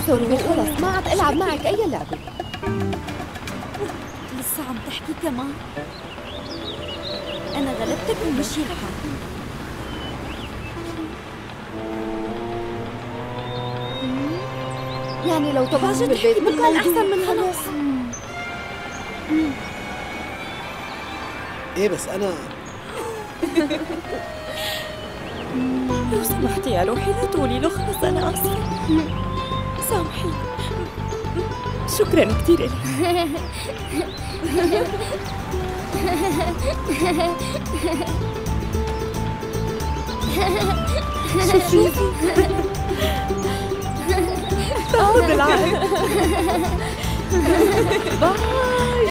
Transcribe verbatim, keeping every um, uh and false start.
سوري خلص ما عاد ألعب معك أي لعبة. لسه عم تحكي كمان؟ أنا غلبتك ومشي الحال. يعني لو طبعت بالبيت ما كان أحسن من خلص. ايه بس انا لو سمحتي يا روحي لا تقولي له خلص أنا آسفة. سامحيني. شكراً كثير لك. شوفي تاخذ العقل. باي.